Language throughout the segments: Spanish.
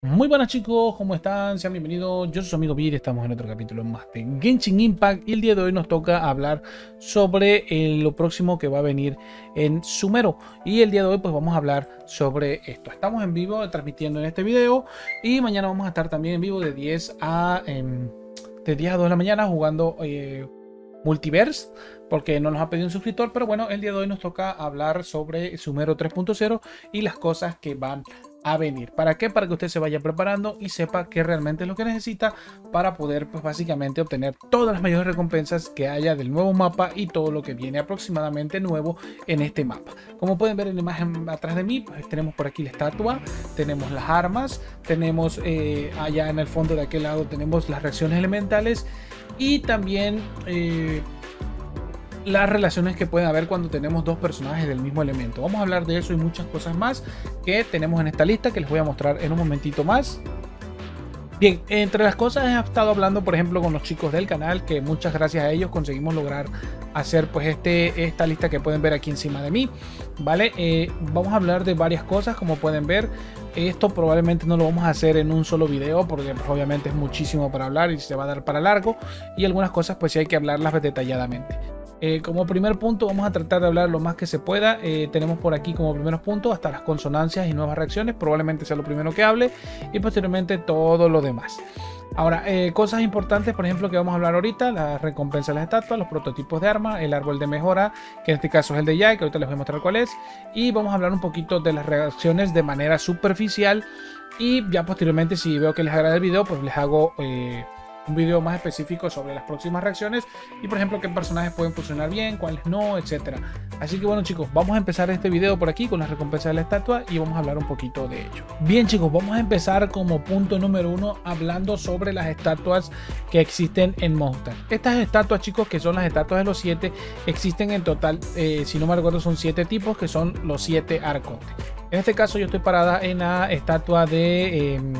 Muy buenas chicos, ¿cómo están? Sean bienvenidos, yo soy su amigo Vir, estamos en otro capítulo más de Genshin Impact y el día de hoy nos toca hablar sobre lo próximo que va a venir en Sumero. Y el día de hoy pues vamos a hablar sobre esto. Estamos en vivo transmitiendo en este video y mañana vamos a estar también en vivo de 10 a 2 de la mañana jugando Multiverse, porque no nos ha pedido un suscriptor, pero bueno, el día de hoy nos toca hablar sobre Sumero 3.0 y las cosas que van a venir. ¿Para qué? Para que usted se vaya preparando y sepa qué realmente es lo que necesita para poder pues básicamente obtener todas las mayores recompensas que haya del nuevo mapa y todo lo que viene aproximadamente nuevo en este mapa. Como pueden ver en la imagen atrás de mí, pues tenemos por aquí la estatua, tenemos las armas, tenemos allá en el fondo de aquel lado tenemos las reacciones elementales y también las relaciones que pueden haber cuando tenemos dos personajes del mismo elemento. Vamos a hablar de eso y muchas cosas más que tenemos en esta lista que les voy a mostrar en un momentito más. Bien, entre las cosas he estado hablando por ejemplo con los chicos del canal, que muchas gracias a ellos conseguimos lograr hacer pues esta lista que pueden ver aquí encima de mí, ¿vale? Vamos a hablar de varias cosas, como pueden ver. Esto probablemente no lo vamos a hacer en un solo video porque pues, obviamente es muchísimo para hablar y se va a dar para largo, y algunas cosas pues sí hay que hablarlas detalladamente. Como primer punto vamos a tratar de hablar lo más que se pueda. Tenemos por aquí como primeros puntos hasta las consonancias y nuevas reacciones, probablemente sea lo primero que hable, y posteriormente todo lo demás. Ahora, cosas importantes, por ejemplo, que vamos a hablar ahorita: la recompensa de las estatuas, los prototipos de armas, el árbol de mejora, que en este caso es el de Yae, que ahorita les voy a mostrar cuál es, y vamos a hablar un poquito de las reacciones de manera superficial, y ya posteriormente, si veo que les agrada el video, pues les hago un video más específico sobre las próximas reacciones y por ejemplo qué personajes pueden funcionar bien, cuáles no, etcétera. Así que bueno chicos, vamos a empezar este video por aquí con las recompensas de la estatua y vamos a hablar un poquito de ello. Bien chicos, vamos a empezar como punto número 1 hablando sobre las estatuas que existen en Monster. Estas estatuas chicos, que son las estatuas de los 7, existen en total, si no me recuerdo son 7 tipos, que son los 7 arcontes. En este caso yo estoy parada en la estatua del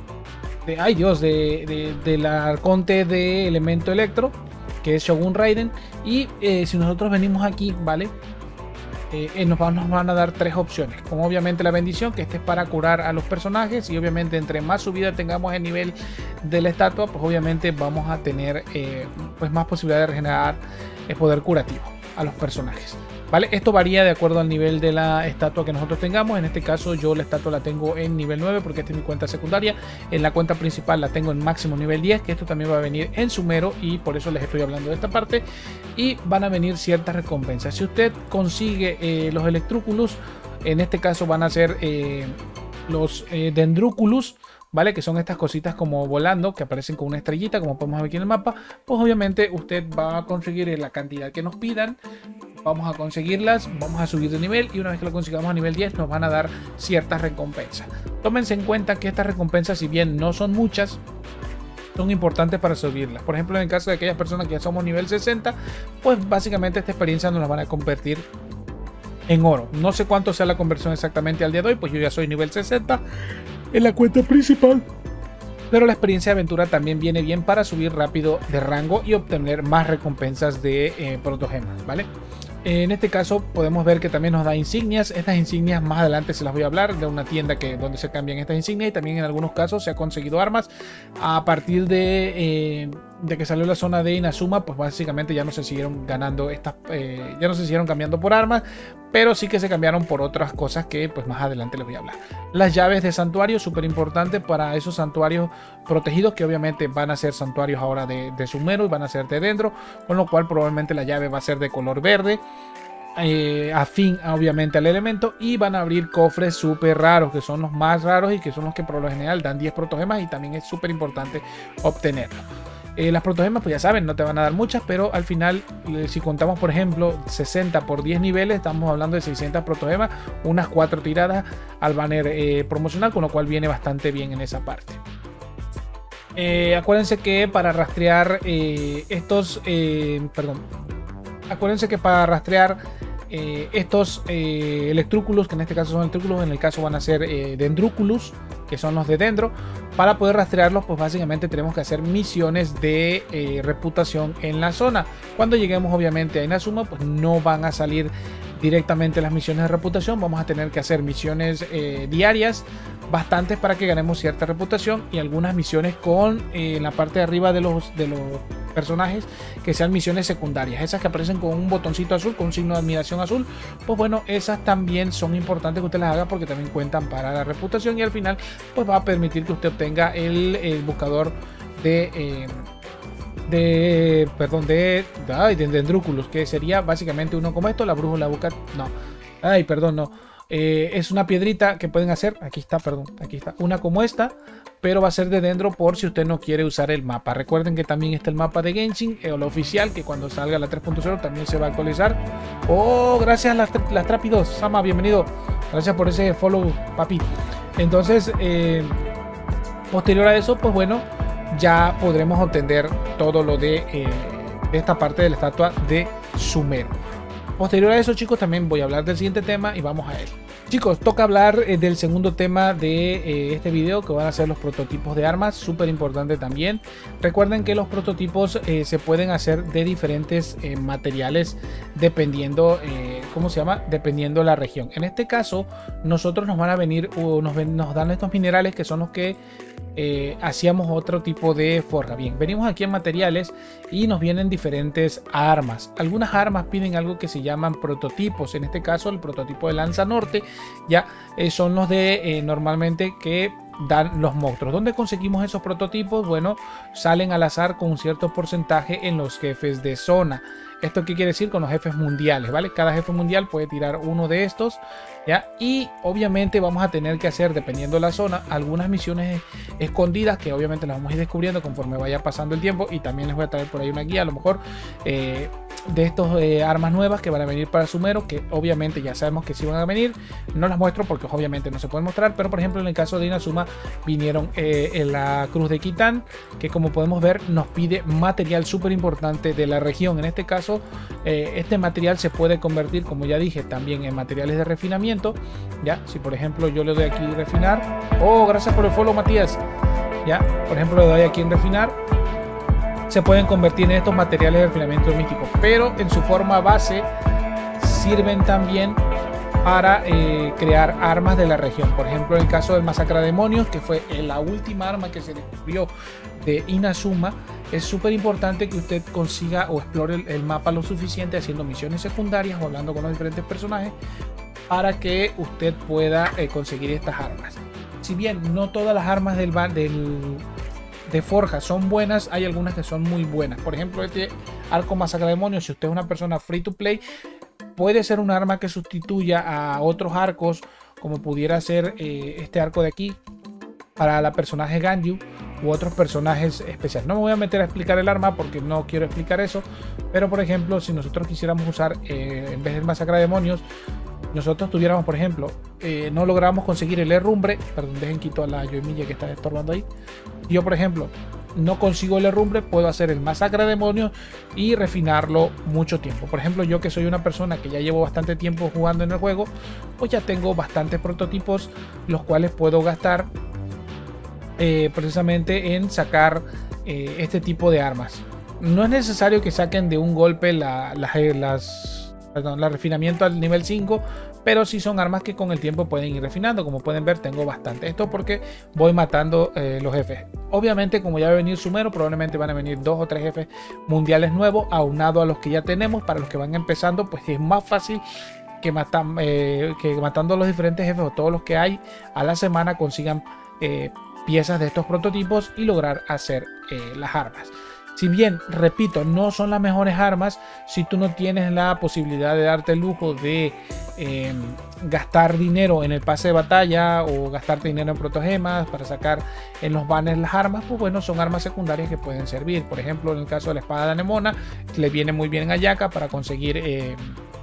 arconte de elemento electro, que es Shogun Raiden. Y si nosotros venimos aquí, vale, nos van a dar 3 opciones, como obviamente la bendición, que este es para curar a los personajes, y obviamente entre más subida tengamos el nivel de la estatua, pues obviamente vamos a tener pues más posibilidad de regenerar el poder curativo a los personajes. ¿Vale? Esto varía de acuerdo al nivel de la estatua que nosotros tengamos. En este caso yo la estatua la tengo en nivel 9 porque esta es mi cuenta secundaria. En la cuenta principal la tengo en máximo nivel 10, que esto también va a venir en Sumero, y por eso les estoy hablando de esta parte. Y van a venir ciertas recompensas. Si usted consigue los Electrúculos, en este caso van a ser los Dendrúculos, ¿vale? Que son estas cositas como volando, que aparecen con una estrellita, como podemos ver aquí en el mapa. Pues obviamente usted va a conseguir la cantidad que nos pidan. Vamos a conseguirlas, vamos a subir de nivel, y una vez que lo consigamos a nivel 10 nos van a dar ciertas recompensas. Tómense en cuenta que estas recompensas, si bien no son muchas, son importantes para subirlas. Por ejemplo, en el caso de aquellas personas que ya somos nivel 60, pues básicamente esta experiencia nos la van a convertir en oro. No sé cuánto sea la conversión exactamente al día de hoy, pues yo ya soy nivel 60 en la cuenta principal. Pero la experiencia de aventura también viene bien para subir rápido de rango y obtener más recompensas de protogemas, ¿vale? En este caso podemos ver que también nos da insignias. Estas insignias más adelante se las voy a hablar, de una tienda donde se cambian estas insignias, y también en algunos casos se ha conseguido armas a partir de que salió la zona de Inazuma. Pues básicamente ya no se siguieron ganando estas, ya no se siguieron cambiando por armas, pero sí que se cambiaron por otras cosas que pues más adelante les voy a hablar. Las llaves de santuario, súper importante para esos santuarios protegidos, que obviamente van a ser santuarios ahora de Sumero y van a ser de dentro, con lo cual probablemente la llave va a ser de color verde, afín obviamente al elemento, y van a abrir cofres súper raros, que son los más raros y que son los que por lo general dan 10 protogemas, y también es súper importante obtenerlo. Las protogemas, pues ya saben, no te van a dar muchas, pero al final, si contamos por ejemplo 60 por 10 niveles, estamos hablando de 600 protogemas, unas 4 tiradas al banner promocional, con lo cual viene bastante bien en esa parte. Acuérdense que para rastrear acuérdense que para rastrear estos Electrúculos, que en este caso son Electrúculos, en el caso van a ser Dendrúculos, que son los de dentro. Para poder rastrearlos, pues básicamente tenemos que hacer misiones de reputación en la zona. Cuando lleguemos obviamente a Inazuma, pues no van a salir directamente las misiones de reputación. Vamos a tener que hacer misiones diarias, bastantes, para que ganemos cierta reputación, y algunas misiones con en la parte de arriba de los personajes, que sean misiones secundarias, esas que aparecen con un botoncito azul, con un signo de admiración azul. Pues bueno, esas también son importantes que usted las haga, porque también cuentan para la reputación, y al final pues va a permitir que usted obtenga el buscador de Dendrúculos, que sería básicamente uno como esto, la brújula busca, es una piedrita que pueden hacer, aquí está, una como esta, pero va a ser de Dendro por si usted no quiere usar el mapa. Recuerden que también está el mapa de Genshin, o la oficial, que cuando salga la 3.0 también se va a actualizar. Oh, gracias las Trápidos, Sama, bienvenido, gracias por ese follow, papi. Entonces, posterior a eso, pues bueno, ya podremos obtener todo lo de esta parte de la estatua de Sumero. Posterior a eso, chicos, también voy a hablar del siguiente tema y vamos a él. Chicos, toca hablar del segundo tema de este video, que van a ser los prototipos de armas, súper importante también. Recuerden que los prototipos se pueden hacer de diferentes materiales dependiendo, dependiendo la región. En este caso, nosotros nos van a venir, nos dan estos minerales que son los que hacíamos otro tipo de forja. Bien, venimos aquí en materiales y nos vienen diferentes armas. Algunas armas piden algo que se llaman prototipos. En este caso, el prototipo de lanza norte ya son los de normalmente que dan los monstruos. ¿Dónde conseguimos esos prototipos? Bueno, salen al azar con un cierto porcentaje en los jefes de zona. ¿Esto qué quiere decir? Con los jefes mundiales, ¿vale? Cada jefe mundial puede tirar uno de estos, ¿ya? Y obviamente vamos a tener que hacer, dependiendo de la zona, algunas misiones escondidas, que obviamente las vamos a ir descubriendo conforme vaya pasando el tiempo. Y también les voy a traer por ahí una guía, a lo mejor, de estos armas nuevas que van a venir para Sumero, que obviamente ya sabemos que sí van a venir. No las muestro porque obviamente no se pueden mostrar, pero por ejemplo en el caso de Inazuma vinieron en la Cruz de Kitán, que como podemos ver nos pide material súper importante de la región. En este caso este material se puede convertir, como ya dije, también en materiales de refinamiento, ya. Si por ejemplo yo le doy aquí refinar, oh, gracias por el follow, Matías, ya, por ejemplo le doy aquí en refinar, se pueden convertir en estos materiales de refinamiento místico, pero en su forma base sirven también para crear armas de la región. Por ejemplo, en el caso del masacre de demonios, que fue la última arma que se descubrió de Inazuma, es súper importante que usted consiga o explore el mapa lo suficiente haciendo misiones secundarias o hablando con los diferentes personajes para que usted pueda conseguir estas armas. Si bien no todas las armas de forja son buenas, hay algunas que son muy buenas. Por ejemplo, este arco masacre de demonios, si usted es una persona free to play, puede ser un arma que sustituya a otros arcos, como pudiera ser este arco de aquí para la personaje Ganyu u otros personajes especiales. No me voy a meter a explicar el arma porque no quiero explicar eso, pero por ejemplo, si nosotros quisiéramos usar en vez del masacre de demonios, nosotros tuviéramos, por ejemplo, no logramos conseguir el herrumbre, perdón, dejen quito a la Yoimiya que está estorbando ahí. Yo, por ejemplo, no consigo el herrumbre, puedo hacer el masacre de demonios y refinarlo mucho tiempo. Por ejemplo, yo que soy una persona que ya llevo bastante tiempo jugando en el juego, pues ya tengo bastantes prototipos, los cuales puedo gastar precisamente en sacar este tipo de armas. No es necesario que saquen de un golpe el refinamiento al nivel 5, pero sí son armas que con el tiempo pueden ir refinando. Como pueden ver, tengo bastante. Esto porque voy matando los jefes. Obviamente, como ya va a venir Sumero, probablemente van a venir 2 o 3 jefes mundiales nuevos, aunado a los que ya tenemos. Para los que van empezando, pues es más fácil que matando a los diferentes jefes o todos los que hay a la semana consigan piezas de estos prototipos y lograr hacer las armas. Si bien, repito, no son las mejores armas, si tú no tienes la posibilidad de darte el lujo de gastar dinero en el pase de batalla o gastarte dinero en protogemas para sacar en los banners las armas, pues bueno, son armas secundarias que pueden servir. Por ejemplo, en el caso de la espada de Anemona, le viene muy bien a Yaka para conseguir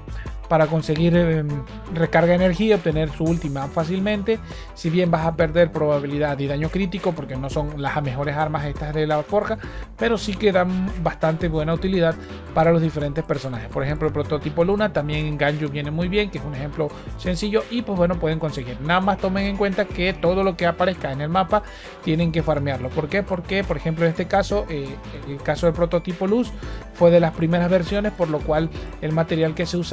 recarga de energía y obtener su última fácilmente. Si bien vas a perder probabilidad y daño crítico porque no son las mejores armas estas de la forja, pero sí que dan bastante buena utilidad para los diferentes personajes. Por ejemplo, el prototipo Luna también en Ganyu viene muy bien, que es un ejemplo sencillo y pues bueno, pueden conseguir. Nada más tomen en cuenta que todo lo que aparezca en el mapa tienen que farmearlo. ¿Por qué? Porque por ejemplo en este caso, el caso del prototipo Luz fue de las primeras versiones, por lo cual el material que se usaba era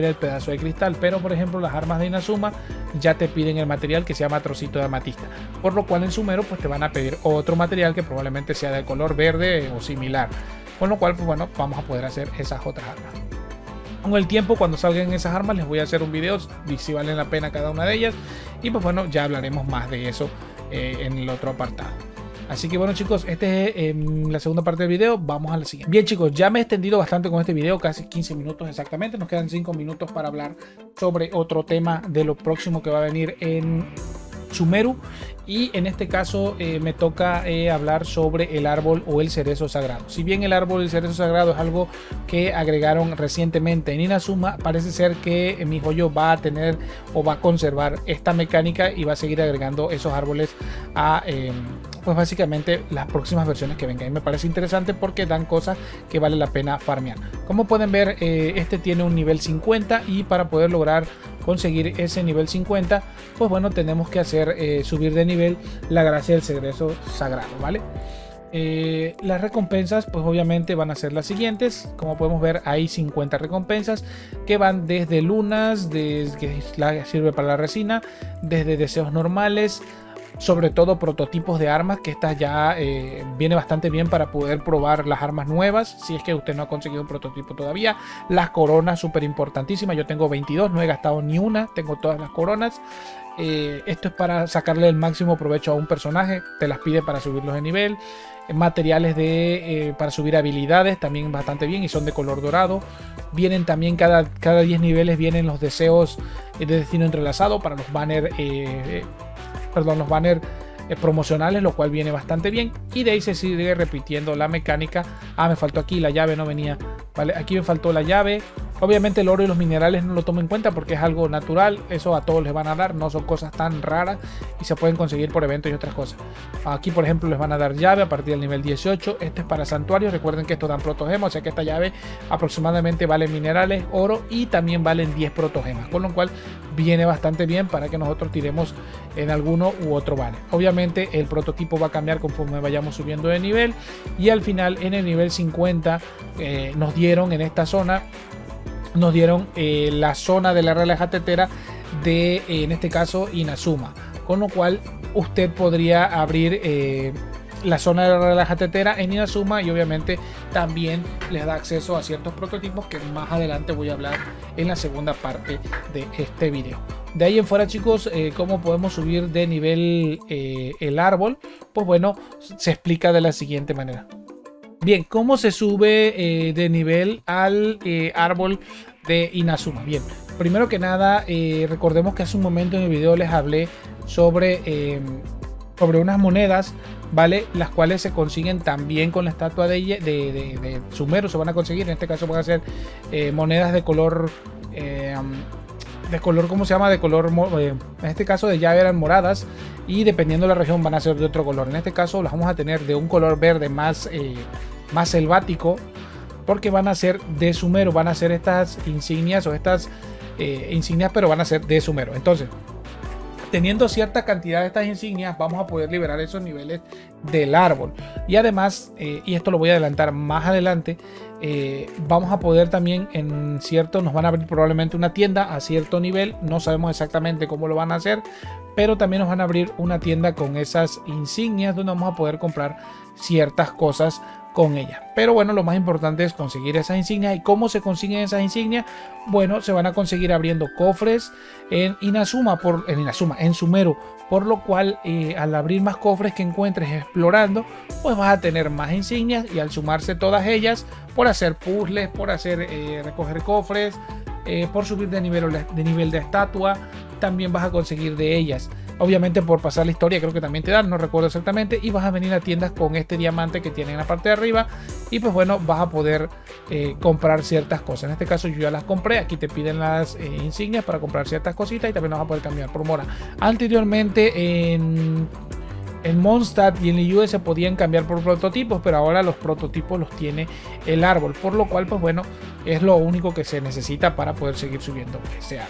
el pedazo de cristal, pero por ejemplo las armas de Inazuma ya te piden el material que se llama trocito de amatista, por lo cual en Sumeru pues te van a pedir otro material que probablemente sea de color verde o similar, con lo cual pues bueno, vamos a poder hacer esas otras armas. Con el tiempo, cuando salgan esas armas, les voy a hacer un video si valen la pena cada una de ellas, y pues bueno, ya hablaremos más de eso en el otro apartado. Así que bueno chicos, este es la segunda parte del video, vamos a la siguiente. Bien chicos, ya me he extendido bastante con este video, casi 15 minutos exactamente, nos quedan 5 minutos para hablar sobre otro tema de lo próximo que va a venir en Sumeru, y en este caso me toca hablar sobre el árbol o el cerezo sagrado. Si bien el árbol y el cerezo sagrado es algo que agregaron recientemente en Inazuma, parece ser que MiHoYo va a tener o va a conservar esta mecánica y va a seguir agregando esos árboles a pues básicamente las próximas versiones que vengan. Y me parece interesante porque dan cosas que vale la pena farmear. Como pueden ver, este tiene un nivel 50, y para poder lograr conseguir ese nivel 50, pues bueno, tenemos que hacer subir de nivel la gracia del cerezo sagrado, ¿vale? Las recompensas pues obviamente van a ser las siguientes. Como podemos ver, hay 50 recompensas que van desde lunas, que sirve para la resina, desde deseos normales, sobre todo prototipos de armas, que estas ya viene bastante bien para poder probar las armas nuevas, si es que usted no ha conseguido un prototipo todavía. Las coronas, súper importantísimas, yo tengo 22, no he gastado ni una, tengo todas las coronas. Esto es para sacarle el máximo provecho a un personaje, te las pide para subirlos de nivel. Materiales para subir habilidades también bastante bien, y son de color dorado. Vienen también cada 10 niveles vienen los deseos de destino entrelazado para los banners promocionales, lo cual viene bastante bien. Y de ahí se sigue repitiendo la mecánica. Me faltó aquí la llave, no venía, vale, aquí me faltó la llave. Obviamente el oro y los minerales no lo tomo en cuenta porque es algo natural, eso a todos les van a dar, no son cosas tan raras y se pueden conseguir por eventos y otras cosas. Aquí por ejemplo les van a dar llave a partir del nivel 18, este es para santuarios, recuerden que esto dan protogemas, o sea que esta llave aproximadamente vale minerales, oro y también valen 10 protogemas, con lo cual viene bastante bien para que nosotros tiremos en alguno u otro banner. Obviamente el prototipo va a cambiar conforme vayamos subiendo de nivel, y al final en el nivel 50 nos dieron en esta zona, nos dieron la zona de la Raleja Tetera de, en este caso, Inazuma, con lo cual usted podría abrir la zona de la Raleja Tetera en Inazuma, y obviamente también les da acceso a ciertos prototipos que más adelante voy a hablar en la segunda parte de este video. De ahí en fuera chicos, cómo podemos subir de nivel el árbol, pues bueno, se explica de la siguiente manera. Bien, ¿cómo se sube de nivel al árbol de Inazuma? Bien, primero que nada, recordemos que hace un momento en el video les hablé sobre unas monedas, ¿vale? Las cuales se consiguen también con la estatua de Sumeru, se van a conseguir. En este caso van a ser monedas de color... ¿cómo se llama? De color, en este caso de llave eran moradas, y dependiendo de la región van a ser de otro color. En este caso las vamos a tener de un color verde más selvático, porque van a ser de Sumeru, van a ser estas insignias o estas insignias, pero van a ser de Sumeru. Entonces, teniendo cierta cantidad de estas insignias, vamos a poder liberar esos niveles del árbol. Y además, y esto lo voy a adelantar más adelante, vamos a poder también nos van a abrir probablemente una tienda a cierto nivel, no sabemos exactamente cómo lo van a hacer, pero también nos van a abrir una tienda con esas insignias donde vamos a poder comprar ciertas cosas con ellas. Pero bueno, lo más importante es conseguir esas insignias. ¿Y cómo se consiguen esas insignias? Bueno, se van a conseguir abriendo cofres en Sumeru, por lo cual al abrir más cofres que encuentres explorando, pues vas a tener más insignias, y al sumarse todas ellas, por hacer puzzles, por hacer recoger cofres, por subir de nivel de estatua, también vas a conseguir de ellas. Obviamente por pasar la historia creo que también te dan, no recuerdo exactamente, y vas a venir a tiendas con este diamante que tiene en la parte de arriba, y pues bueno, vas a poder comprar ciertas cosas. En este caso yo ya las compré, aquí te piden las insignias para comprar ciertas cositas, y también vas a poder cambiar por mora. Anteriormente en Mondstadt y en el US se podían cambiar por prototipos, pero ahora los prototipos los tiene el árbol, por lo cual pues bueno, es lo único que se necesita para poder seguir subiendo ese árbol.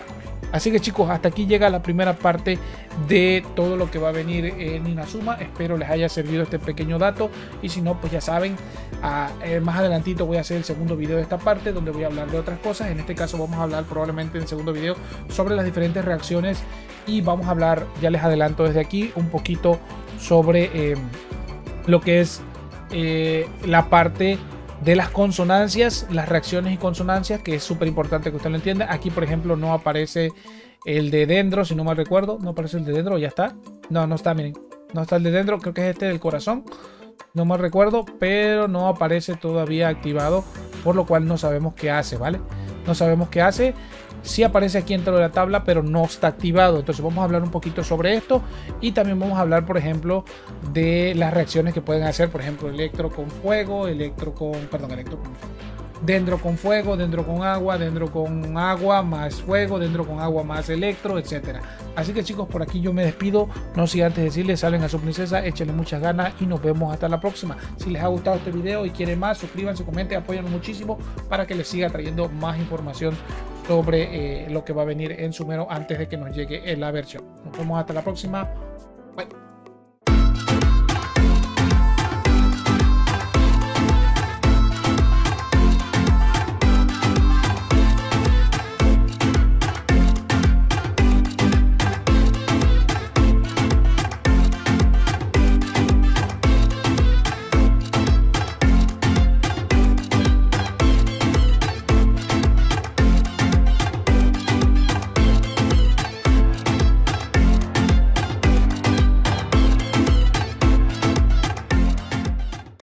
Así que chicos, hasta aquí llega la primera parte de todo lo que va a venir en Inazuma. Espero les haya servido este pequeño dato, y si no, pues ya saben, más adelantito voy a hacer el segundo video de esta parte donde voy a hablar de otras cosas. En este caso vamos a hablar probablemente en el segundo video sobre las diferentes reacciones, y vamos a hablar, ya les adelanto desde aquí, un poquito sobre lo que es la parte de las consonancias, las reacciones y consonancias, que es súper importante que usted lo entienda. Aquí por ejemplo no aparece el de Dendro, si no mal recuerdo, no aparece el de Dendro, ya está, no está, miren, no está el de Dendro, creo que es este del corazón, no mal recuerdo, pero no aparece todavía activado, por lo cual no sabemos qué hace, ¿vale? No sabemos qué hace. Sí aparece aquí dentro de la tabla, pero no está activado. Entonces vamos a hablar un poquito sobre esto, y también vamos a hablar, por ejemplo, de las reacciones que pueden hacer, por ejemplo, Electro con fuego, Dendro con fuego, Dendro con agua más fuego, Dendro con agua más electro, etcétera. Así que chicos, por aquí yo me despido, no sin antes decirles, salven a su princesa, échenle muchas ganas y nos vemos hasta la próxima. Si les ha gustado este video y quieren más, suscríbanse, comenten, apóyennos muchísimo para que les siga trayendo más información sobre lo que va a venir en Sumero antes de que nos llegue la versión. Nos vemos hasta la próxima. Bye.